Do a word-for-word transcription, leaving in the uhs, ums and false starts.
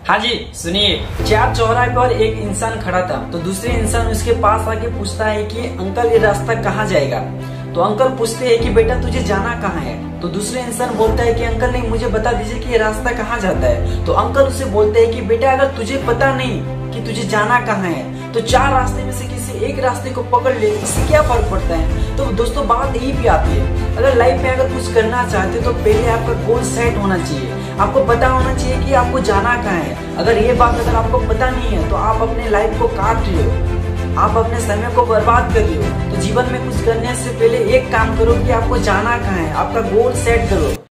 हाँ जी सुनिए। चार चौराहे पर एक इंसान खड़ा था तो दूसरे इंसान उसके पास आके पूछता है कि अंकल ये रास्ता कहाँ जाएगा। तो अंकल पूछते हैं कि बेटा तुझे जाना कहाँ है। तो दूसरे इंसान बोलता है कि अंकल नहीं, मुझे बता दीजिए कि ये रास्ता कहाँ जाता है। तो अंकल उसे बोलते हैं कि बेटा अगर तुझे पता नहीं कि तुझे जाना कहाँ है तो चार रास्ते में से किसी एक रास्ते को पकड़ ले, इससे क्या फर्क पड़ता है। तो दोस्तों बात यही भी आती है, अगर लाइफ में अगर कुछ करना चाहते तो पहले आपका गोल सेट होना चाहिए, आपको पता होना चाहिए कि आपको जाना कहाँ है। अगर ये बात अगर आपको पता नहीं है तो आप अपने लाइफ को काट रहे हो, आप अपने समय को बर्बाद कर रहे हो। तो जीवन में कुछ करने से पहले एक काम करो कि आपको जाना कहाँ है, आपका गोल सेट करो।